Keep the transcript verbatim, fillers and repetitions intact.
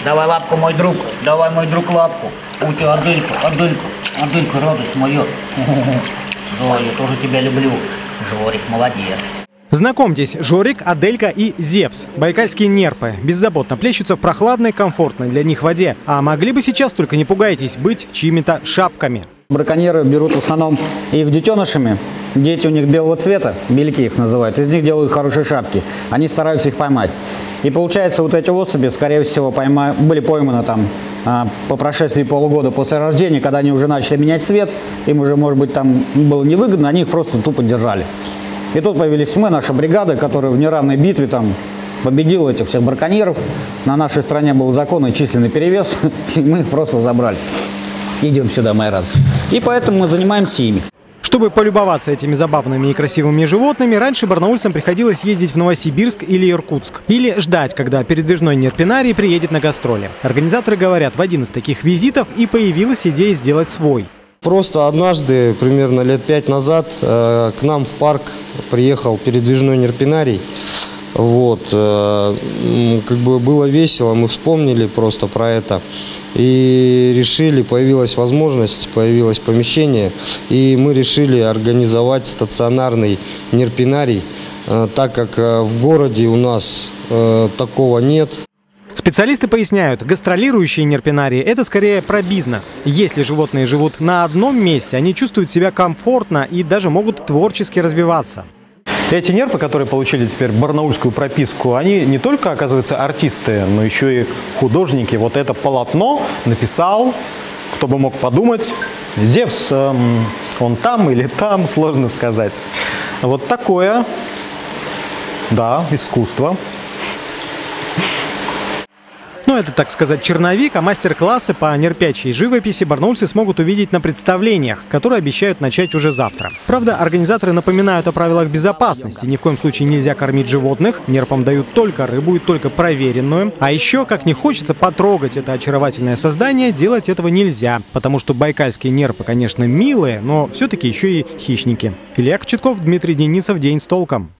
Давай лапку, мой друг. Давай, мой друг, лапку. У тебя Аделька, Аделька, Аделька, радость моя. Да, я тоже тебя люблю. Жорик, молодец. Знакомьтесь, Жорик, Аделька и Зевс. Байкальские нерпы. Беззаботно плещутся в прохладной, комфортной для них воде. А могли бы сейчас, только не пугайтесь, быть чьими-то шапками. Браконьеры берут в основном их детенышами. Дети у них белого цвета, беляки их называют. Из них делают хорошие шапки. Они стараются их поймать. И получается, вот эти особи, скорее всего, пойма... были пойманы там а, по прошествии полугода после рождения, когда они уже начали менять цвет. Им уже, может быть, там было невыгодно, они их просто тупо держали. И тут появились мы, наша бригада, которая в неравной битве там победила этих всех браконьеров. На нашей стране был законный численный перевес, и мы их просто забрали. Идем сюда, моя радость. И поэтому мы занимаемся ими. Чтобы полюбоваться этими забавными и красивыми животными, раньше барнаульцам приходилось ездить в Новосибирск или Иркутск. Или ждать, когда передвижной нерпинарий приедет на гастроли. Организаторы говорят, в один из таких визитов и появилась идея сделать свой. Просто однажды, примерно лет пять назад, э, к нам в парк приехал передвижной нерпинарий. Вот, э, как бы было весело, мы вспомнили просто про это. И решили, появилась возможность, появилось помещение, и мы решили организовать стационарный нерпинарий, э, так как э, в городе у нас э, такого нет. Специалисты поясняют, гастролирующие нерпинарии – это скорее про бизнес. Если животные живут на одном месте, они чувствуют себя комфортно и даже могут творчески развиваться. Эти нерпы, которые получили теперь барнаульскую прописку, они не только, оказывается, артисты, но еще и художники. Вот это полотно написал, кто бы мог подумать, Зевс, эм, он там или там, сложно сказать. Вот такое, да, искусство. Ну, это, так сказать, черновик, а мастер-классы по нерпячей живописи барнаульцы смогут увидеть на представлениях, которые обещают начать уже завтра. Правда, организаторы напоминают о правилах безопасности. Ни в коем случае нельзя кормить животных, нерпам дают только рыбу и только проверенную. А еще, как не хочется потрогать это очаровательное создание, делать этого нельзя. Потому что байкальские нерпы, конечно, милые, но все-таки еще и хищники. Илья Кочетков, Дмитрий Денисов. День с толком.